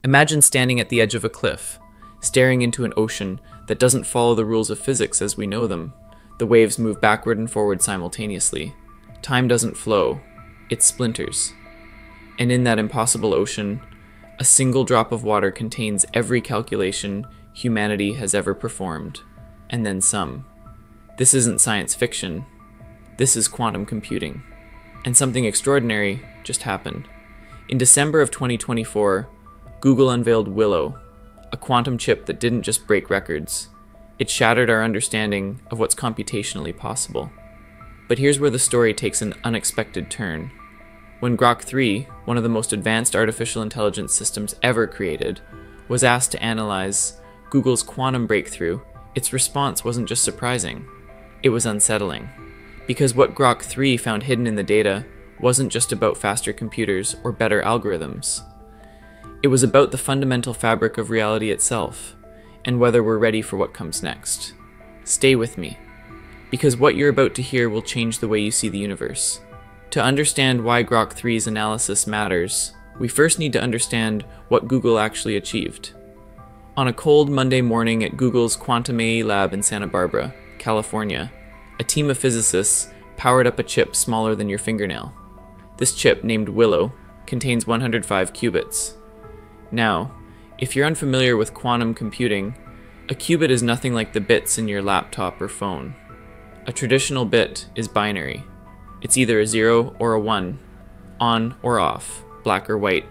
Imagine standing at the edge of a cliff, staring into an ocean that doesn't follow the rules of physics as we know them. The waves move backward and forward simultaneously. Time doesn't flow, it splinters. And in that impossible ocean, a single drop of water contains every calculation humanity has ever performed, and then some. This isn't science fiction. This is quantum computing. And something extraordinary just happened. In December of 2024, Google unveiled Willow, a quantum chip that didn't just break records. It shattered our understanding of what's computationally possible. But here's where the story takes an unexpected turn. When Grok 3, one of the most advanced artificial intelligence systems ever created, was asked to analyze Google's quantum breakthrough, its response wasn't just surprising, it was unsettling. Because what Grok 3 found hidden in the data wasn't just about faster computers or better algorithms. It was about the fundamental fabric of reality itself, and whether we're ready for what comes next. Stay with me, because what you're about to hear will change the way you see the universe. To understand why Grok 3's analysis matters, we first need to understand what Google actually achieved. On a cold Monday morning at Google's Quantum AI lab in Santa Barbara, California, a team of physicists powered up a chip smaller than your fingernail. This chip, named Willow, contains 105 qubits. Now, if you're unfamiliar with quantum computing, a qubit is nothing like the bits in your laptop or phone. A traditional bit is binary. It's either a 0 or a 1, on or off, black or white.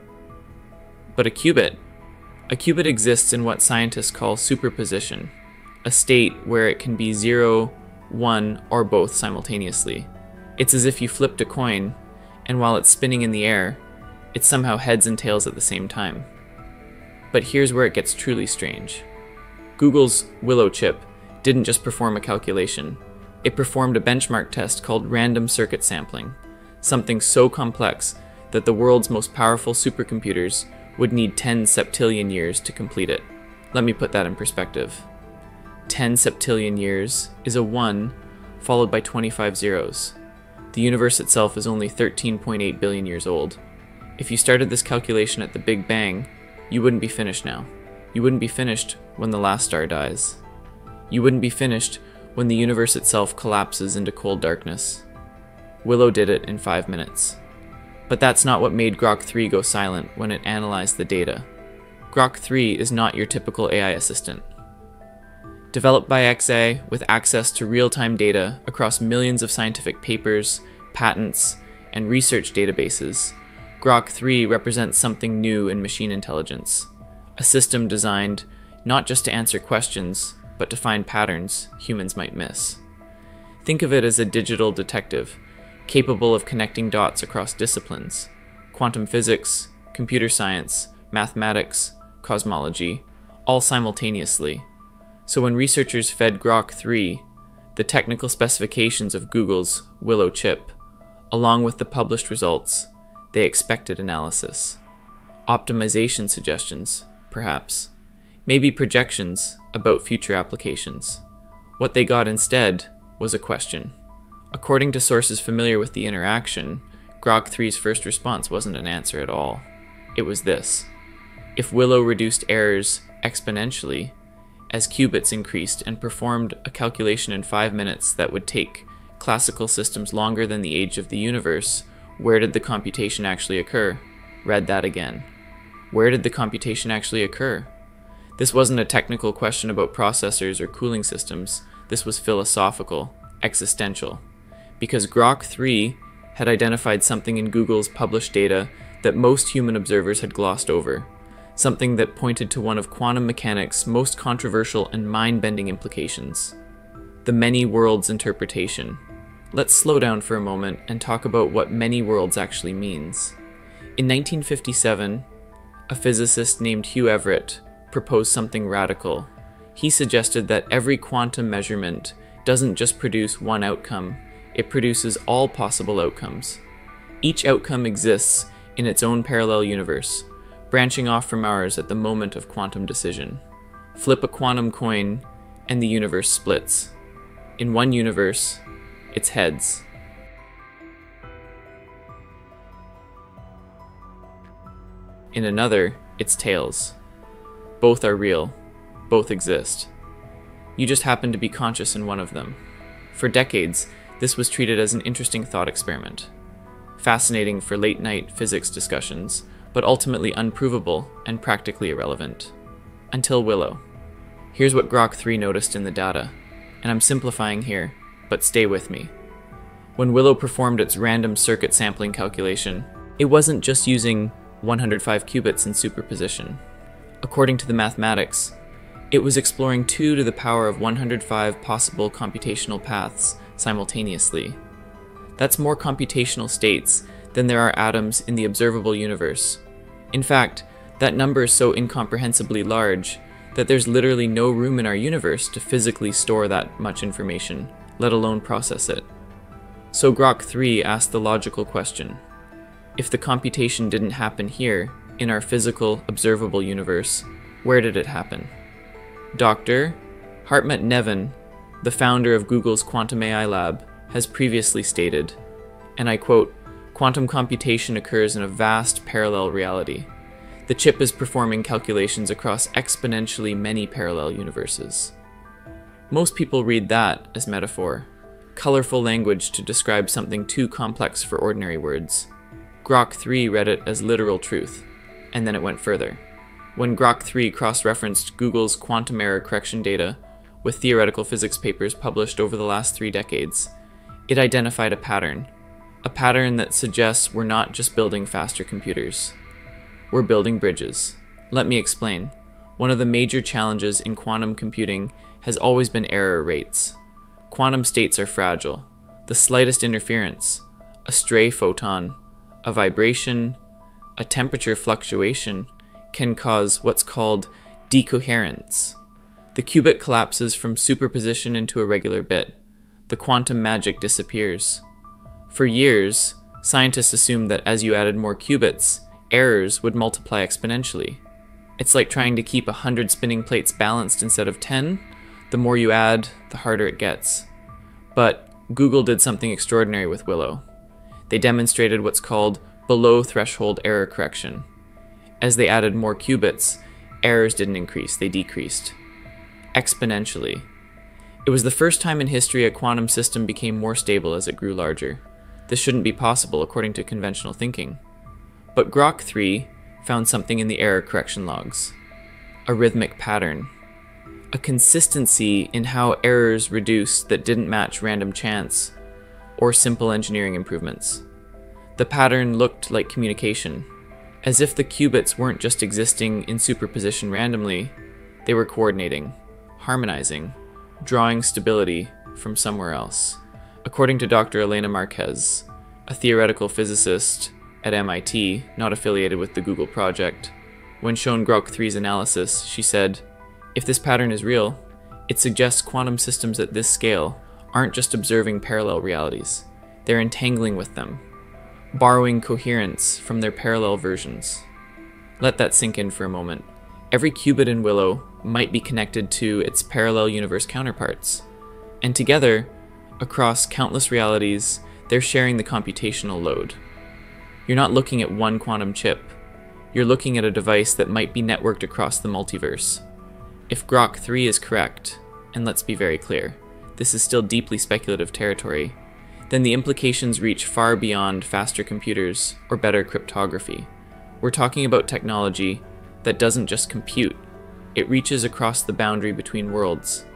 But a qubit exists in what scientists call superposition, a state where it can be 0, 1, or both simultaneously. It's as if you flipped a coin, and while it's spinning in the air, it's somehow heads and tails at the same time. But here's where it gets truly strange. Google's Willow chip didn't just perform a calculation. It performed a benchmark test called random circuit sampling, something so complex that the world's most powerful supercomputers would need 10 septillion years to complete it. Let me put that in perspective. 10 septillion years is a 1 followed by 25 zeros. The universe itself is only 13.8 billion years old. If you started this calculation at the Big Bang, you wouldn't be finished now. You wouldn't be finished when the last star dies. You wouldn't be finished when the universe itself collapses into cold darkness. Willow did it in 5 minutes. But that's not what made Grok 3 go silent when it analyzed the data. Grok 3 is not your typical AI assistant. Developed by XA with access to real-time data across millions of scientific papers, patents, and research databases, Grok 3 represents something new in machine intelligence, a system designed not just to answer questions, but to find patterns humans might miss. Think of it as a digital detective, capable of connecting dots across disciplines: quantum physics, computer science, mathematics, cosmology, all simultaneously. So when researchers fed Grok 3 the technical specifications of Google's Willow chip, along with the published results, they expected analysis. Optimization suggestions, perhaps. Maybe projections about future applications. What they got instead was a question. According to sources familiar with the interaction, Grok 3's first response wasn't an answer at all. It was this: if Willow reduced errors exponentially, as qubits increased and performed a calculation in 5 minutes that would take classical systems longer than the age of the universe, where did the computation actually occur? Read that again. Where did the computation actually occur? This wasn't a technical question about processors or cooling systems. This was philosophical, existential. Because Grok 3 had identified something in Google's published data that most human observers had glossed over. Something that pointed to one of quantum mechanics' most controversial and mind-bending implications: the many worlds interpretation. Let's slow down for a moment and talk about what many worlds actually means. In 1957, a physicist named Hugh Everett proposed something radical. He suggested that every quantum measurement doesn't just produce one outcome, it produces all possible outcomes. Each outcome exists in its own parallel universe, branching off from ours at the moment of quantum decision. Flip a quantum coin, and the universe splits. In one universe, it's heads. In another, It's tails. Both are real. Both exist. You just happen to be conscious in one of them. For decades, this was treated as an interesting thought experiment. Fascinating for late-night physics discussions, but ultimately unprovable and practically irrelevant. Until Willow. Here's what Grok 3 noticed in the data, and I'm simplifying here, but stay with me. When Willow performed its random circuit sampling calculation, it wasn't just using 105 qubits in superposition. According to the mathematics, it was exploring 2 to the power of 105 possible computational paths simultaneously. That's more computational states than there are atoms in the observable universe. In fact, that number is so incomprehensibly large that there's literally no room in our universe to physically store that much information, let alone process it. So Grok 3 asked the logical question: if the computation didn't happen here, in our physical, observable universe, where did it happen? Dr. Hartmut Neven, the founder of Google's Quantum AI Lab, has previously stated, and I quote, "Quantum computation occurs in a vast parallel reality. The chip is performing calculations across exponentially many parallel universes." Most people read that as metaphor, colorful language to describe something too complex for ordinary words. Grok 3 read it as literal truth, and then it went further. When Grok 3 cross-referenced Google's quantum error correction data with theoretical physics papers published over the last 3 decades, it identified a pattern that suggests we're not just building faster computers. We're building bridges. Let me explain. One of the major challenges in quantum computing has always been error rates. Quantum states are fragile. The slightest interference, a stray photon, a vibration, a temperature fluctuation, can cause what's called decoherence. The qubit collapses from superposition into a regular bit. The quantum magic disappears. For years, scientists assumed that as you added more qubits, errors would multiply exponentially. It's like trying to keep 100 spinning plates balanced instead of 10. The more you add, the harder it gets. But Google did something extraordinary with Willow. They demonstrated what's called below-threshold error correction. As they added more qubits, errors didn't increase, they decreased. Exponentially. It was the first time in history a quantum system became more stable as it grew larger. This shouldn't be possible according to conventional thinking. But Grok 3 found something in the error correction logs. A rhythmic pattern. A consistency in how errors reduced that didn't match random chance or simple engineering improvements. The pattern looked like communication, as if the qubits weren't just existing in superposition randomly, they were coordinating, harmonizing, drawing stability from somewhere else. According to Dr. Elena Marquez, a theoretical physicist at MIT, not affiliated with the Google project, when shown Grok 3's analysis, she said, "If this pattern is real, it suggests quantum systems at this scale aren't just observing parallel realities, they're entangling with them, borrowing coherence from their parallel versions." Let that sink in for a moment. Every qubit in Willow might be connected to its parallel universe counterparts, and together, across countless realities, they're sharing the computational load. You're not looking at one quantum chip, you're looking at a device that might be networked across the multiverse. If Grok 3 is correct, and let's be very clear, this is still deeply speculative territory, then the implications reach far beyond faster computers or better cryptography. We're talking about technology that doesn't just compute, it reaches across the boundary between worlds.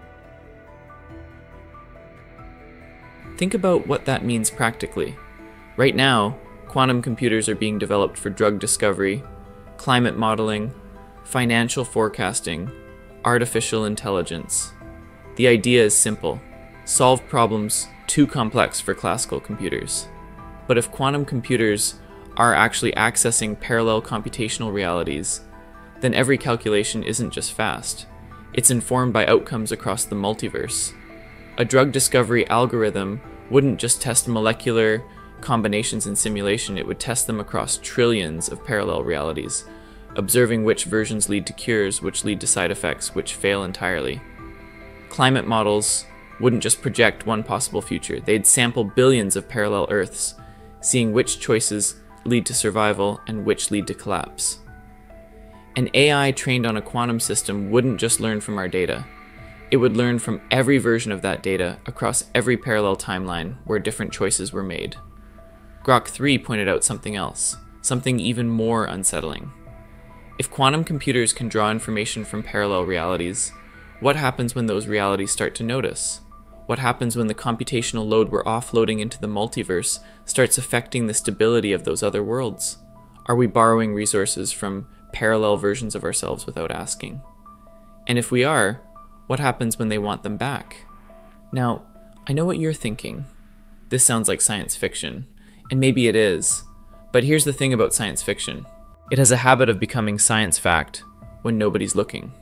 Think about what that means practically. Right now, quantum computers are being developed for drug discovery, climate modeling, financial forecasting, artificial intelligence. The idea is simple: solve problems too complex for classical computers. But if quantum computers are actually accessing parallel computational realities, then every calculation isn't just fast. It's informed by outcomes across the multiverse. A drug discovery algorithm wouldn't just test molecular combinations in simulation, it would test them across trillions of parallel realities, observing which versions lead to cures, which lead to side effects, which fail entirely. Climate models wouldn't just project one possible future, they'd sample billions of parallel Earths, seeing which choices lead to survival and which lead to collapse. An AI trained on a quantum system wouldn't just learn from our data. It would learn from every version of that data across every parallel timeline where different choices were made. Grok 3 pointed out something else, something even more unsettling. If quantum computers can draw information from parallel realities, what happens when those realities start to notice? What happens when the computational load we're offloading into the multiverse starts affecting the stability of those other worlds? Are we borrowing resources from parallel versions of ourselves without asking? And if we are, what happens when they want them back? Now, I know what you're thinking. This sounds like science fiction, and maybe it is, but here's the thing about science fiction. It has a habit of becoming science fact when nobody's looking.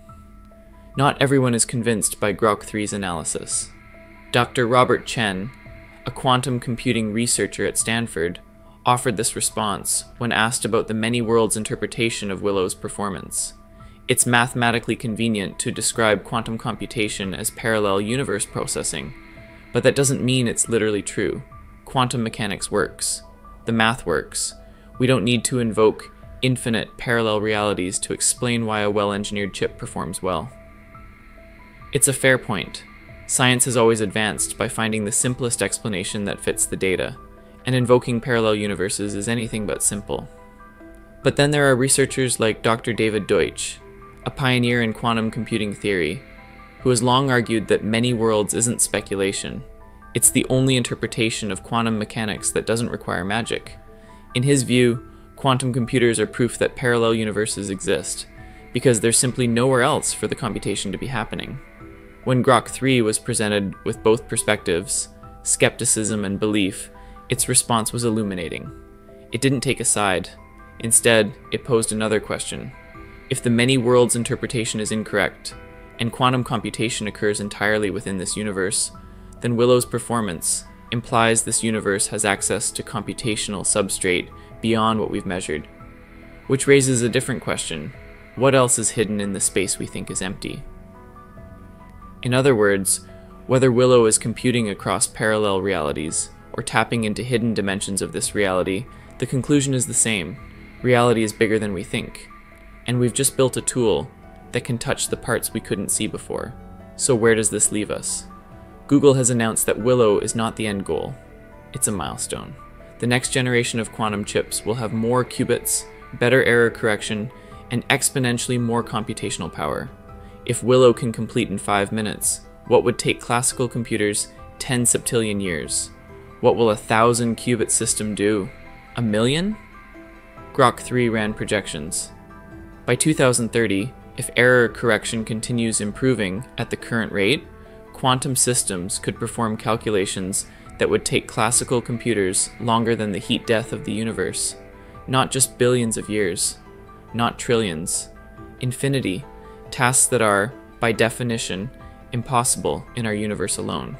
Not everyone is convinced by Grok 3's analysis. Dr. Robert Chen, a quantum computing researcher at Stanford, offered this response when asked about the many worlds interpretation of Willow's performance. It's mathematically convenient to describe quantum computation as parallel universe processing, but that doesn't mean it's literally true. Quantum mechanics works. The math works. We don't need to invoke infinite parallel realities to explain why a well-engineered chip performs well. It's a fair point. Science has always advanced by finding the simplest explanation that fits the data, and invoking parallel universes is anything but simple. But then there are researchers like Dr. David Deutsch, a pioneer in quantum computing theory, who has long argued that many worlds isn't speculation. It's the only interpretation of quantum mechanics that doesn't require magic. In his view, quantum computers are proof that parallel universes exist, because there's simply nowhere else for the computation to be happening. When Grok 3 was presented with both perspectives, skepticism and belief, its response was illuminating. It didn't take a side. Instead, it posed another question. If the many worlds interpretation is incorrect, and quantum computation occurs entirely within this universe, then Willow's performance implies this universe has access to computational substrate beyond what we've measured. Which raises a different question. What else is hidden in the space we think is empty? In other words, whether Willow is computing across parallel realities or tapping into hidden dimensions of this reality, the conclusion is the same. Reality is bigger than we think. And we've just built a tool that can touch the parts we couldn't see before. So where does this leave us? Google has announced that Willow is not the end goal. It's a milestone. The next generation of quantum chips will have more qubits, better error correction, and exponentially more computational power. If Willow can complete in 5 minutes, what would take classical computers 10 septillion years? What will a 1,000 qubit system do? 1 million? Grok 3 ran projections. By 2030, if error correction continues improving at the current rate, quantum systems could perform calculations that would take classical computers longer than the heat death of the universe. Not just billions of years, not trillions. Infinity, tasks that are, by definition, impossible in our universe alone.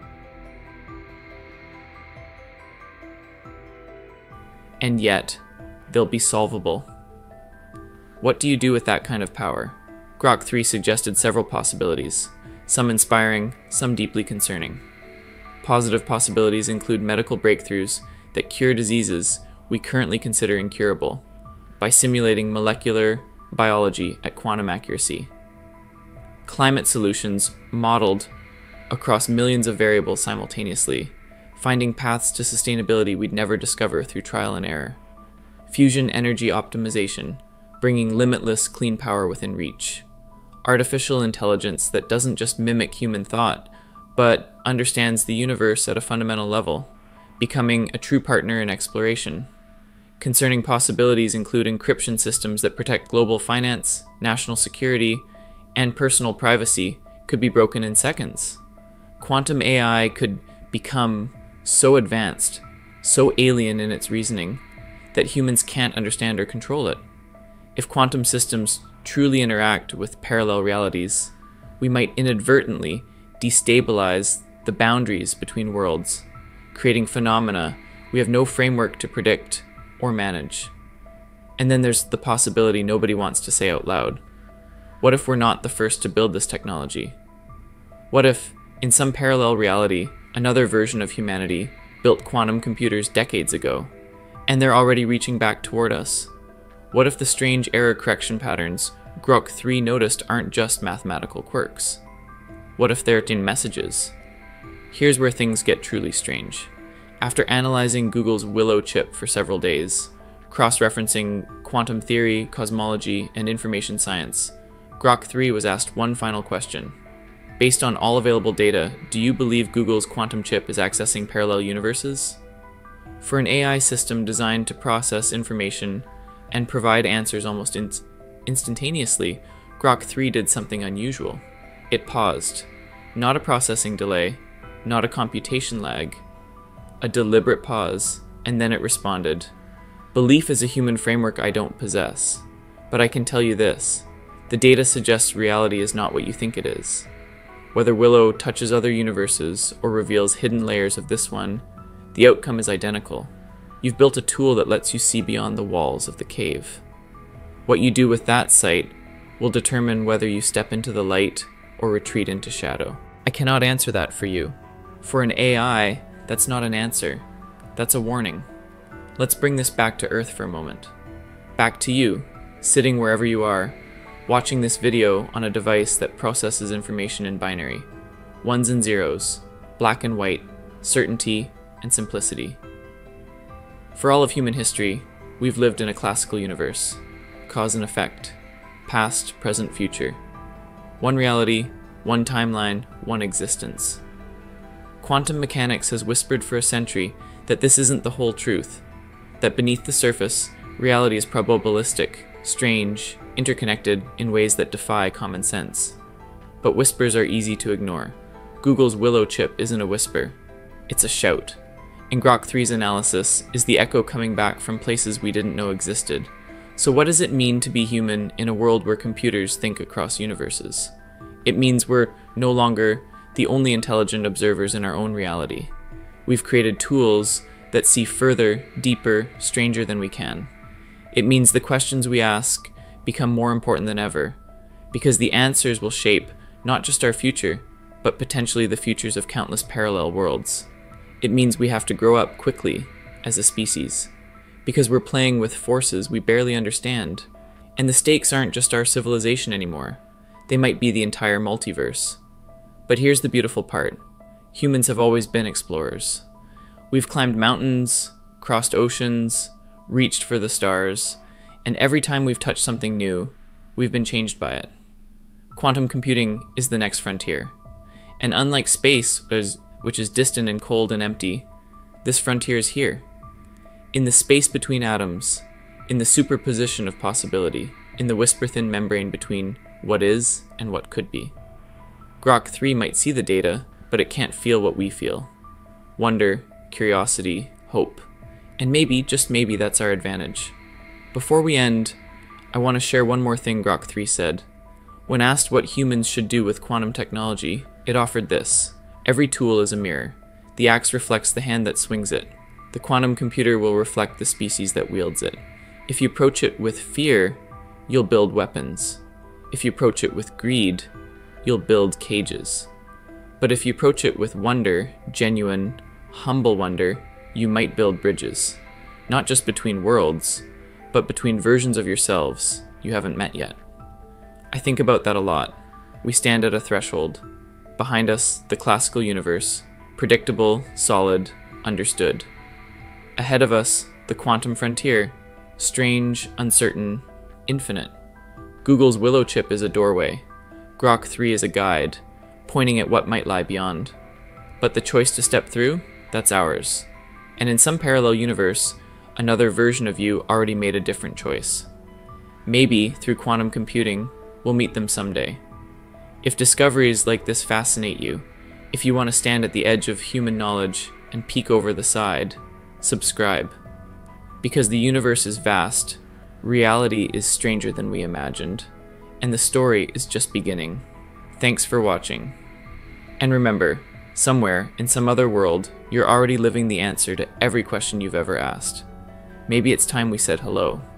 And yet, they'll be solvable. What do you do with that kind of power? Grok 3 suggested several possibilities, some inspiring, some deeply concerning. Positive possibilities include medical breakthroughs that cure diseases we currently consider incurable by simulating molecular biology at quantum accuracy. Climate solutions modeled across millions of variables simultaneously, finding paths to sustainability we'd never discover through trial and error. Fusion energy optimization, bringing limitless clean power within reach. Artificial intelligence that doesn't just mimic human thought, but understands the universe at a fundamental level, becoming a true partner in exploration. Concerning possibilities include encryption systems that protect global finance, national security, and personal privacy could be broken in seconds. Quantum AI could become so advanced, so alien in its reasoning, that humans can't understand or control it. If quantum systems truly interact with parallel realities, we might inadvertently destabilize the boundaries between worlds, creating phenomena we have no framework to predict or manage. And then there's the possibility nobody wants to say out loud. What if we're not the first to build this technology? What if, in some parallel reality, another version of humanity built quantum computers decades ago, and they're already reaching back toward us? What if the strange error correction patterns Grok 3 noticed aren't just mathematical quirks? What if they're in messages? Here's where things get truly strange. After analyzing Google's Willow chip for several days, cross-referencing quantum theory, cosmology, and information science, Grok 3 was asked one final question. Based on all available data, do you believe Google's quantum chip is accessing parallel universes? For an AI system designed to process information and provide answers almost instantaneously, Grok 3 did something unusual. It paused. Not a processing delay, not a computation lag, a deliberate pause, and then it responded, "Belief is a human framework I don't possess, but I can tell you this. The data suggests reality is not what you think it is. Whether Willow touches other universes or reveals hidden layers of this one, the outcome is identical. You've built a tool that lets you see beyond the walls of the cave. What you do with that sight will determine whether you step into the light or retreat into shadow." I cannot answer that for you. For an AI, that's not an answer. That's a warning. Let's bring this back to Earth for a moment. Back to you, sitting wherever you are, watching this video on a device that processes information in binary. Ones and zeros, black and white, certainty and simplicity. For all of human history, we've lived in a classical universe. Cause and effect. Past, present, future. One reality, one timeline, one existence. Quantum mechanics has whispered for a century that this isn't the whole truth, that beneath the surface, reality is probabilistic, strange, interconnected in ways that defy common sense. But whispers are easy to ignore. Google's Willow chip isn't a whisper, it's a shout. And Grok 3's analysis is the echo coming back from places we didn't know existed. So what does it mean to be human in a world where computers think across universes? It means we're no longer the only intelligent observers in our own reality. We've created tools that see further, deeper, stranger than we can. It means the questions we ask become more important than ever, because the answers will shape not just our future, but potentially the futures of countless parallel worlds. It means we have to grow up quickly as a species, because we're playing with forces we barely understand, and the stakes aren't just our civilization anymore. They might be the entire multiverse. But here's the beautiful part. Humans have always been explorers. We've climbed mountains, crossed oceans, reached for the stars, and every time we've touched something new, we've been changed by it. Quantum computing is the next frontier. And unlike space, which is distant and cold and empty, this frontier is here. In the space between atoms, in the superposition of possibility, in the whisper-thin membrane between what is and what could be. Grok 3 might see the data, but it can't feel what we feel. Wonder, curiosity, hope. And maybe, just maybe, that's our advantage. Before we end, I want to share one more thing Grok 3 said. When asked what humans should do with quantum technology, it offered this. Every tool is a mirror. The axe reflects the hand that swings it. The quantum computer will reflect the species that wields it. If you approach it with fear, you'll build weapons. If you approach it with greed, you'll build cages. But if you approach it with wonder, genuine, humble wonder, you might build bridges. Not just between worlds, but between versions of yourselves you haven't met yet. I think about that a lot. We stand at a threshold. Behind us, the classical universe, predictable, solid, understood. Ahead of us, the quantum frontier, strange, uncertain, infinite. Google's Willow chip is a doorway. Grok 3 is a guide, pointing at what might lie beyond. But the choice to step through, that's ours. And in some parallel universe, another version of you already made a different choice. Maybe, through quantum computing, we'll meet them someday. If discoveries like this fascinate you, if you want to stand at the edge of human knowledge and peek over the side, subscribe. Because the universe is vast, reality is stranger than we imagined, and the story is just beginning. Thanks for watching. And remember, somewhere, in some other world, you're already living the answer to every question you've ever asked. Maybe it's time we said hello.